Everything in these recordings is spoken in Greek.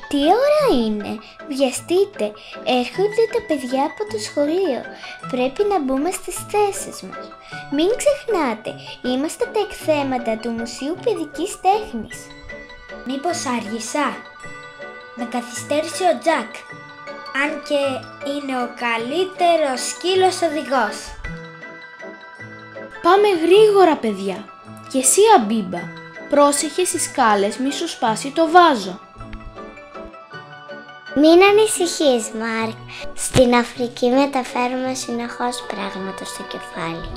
Τι ώρα είναι, βιαστείτε, έρχονται τα παιδιά από το σχολείο, πρέπει να μπούμε στις θέσεις μας. Μην ξεχνάτε, είμαστε τα εκθέματα του Μουσείου Παιδικής Τέχνης. Μήπως άργησα? Με καθυστέρησε ο Τζακ, αν και είναι ο καλύτερος σκύλος οδηγός. Πάμε γρήγορα, παιδιά. Και εσύ, Αμπίμπα, πρόσεχε στις σκάλες, μη σου σπάσει το βάζο. Μην ανησυχείς, Μάρκ. Στην Αφρική μεταφέρουμε συνεχώς πράγματα στο κεφάλι.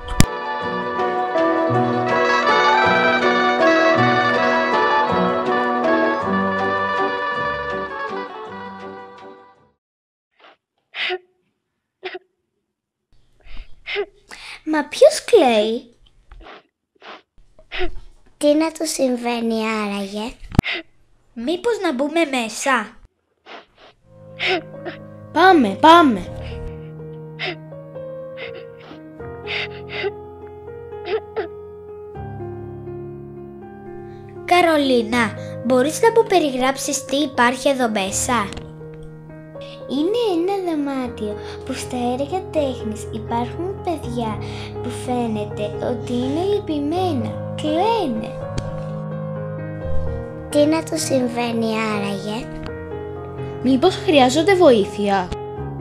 Μα ποιος κλαίει? Τι να του συμβαίνει άραγε? Μήπως να μπούμε μέσα? Πάμε. Καρολίνα, μπορείς να μου περιγράψεις τι υπάρχει εδώ μέσα? Είναι ένα δωμάτιο που στα έργα τέχνης υπάρχουν παιδιά που φαίνεται ότι είναι λυπημένα, κλαίνε. Τι να του συμβαίνει άραγε? Μήπως χρειάζονται βοήθεια?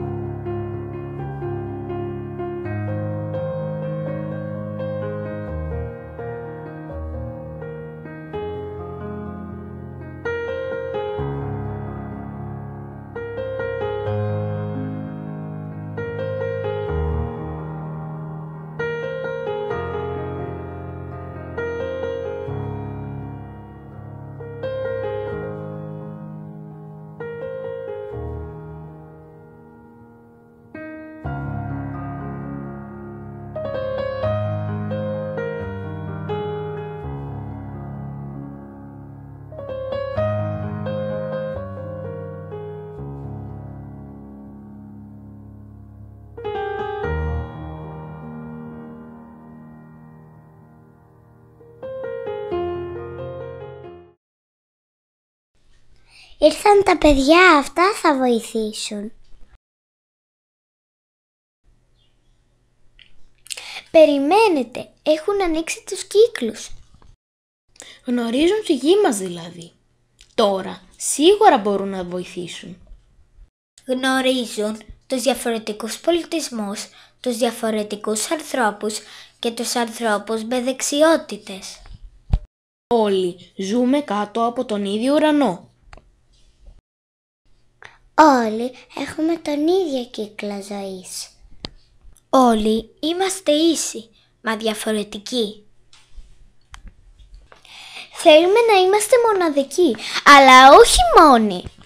Ήρθαν τα παιδιά, αυτά θα βοηθήσουν. Περιμένετε, έχουν ανοίξει τους κύκλους. Γνωρίζουν τη γη μας δηλαδή. Τώρα σίγουρα μπορούν να βοηθήσουν. Γνωρίζουν τους διαφορετικούς πολιτισμούς, τους διαφορετικούς ανθρώπους και τους ανθρώπους με δεξιότητες. Όλοι ζούμε κάτω από τον ίδιο ουρανό. Όλοι έχουμε τον ίδιο κύκλο ζωής. Όλοι είμαστε ίσοι, μα διαφορετικοί. Θέλουμε να είμαστε μοναδικοί, αλλά όχι μόνοι.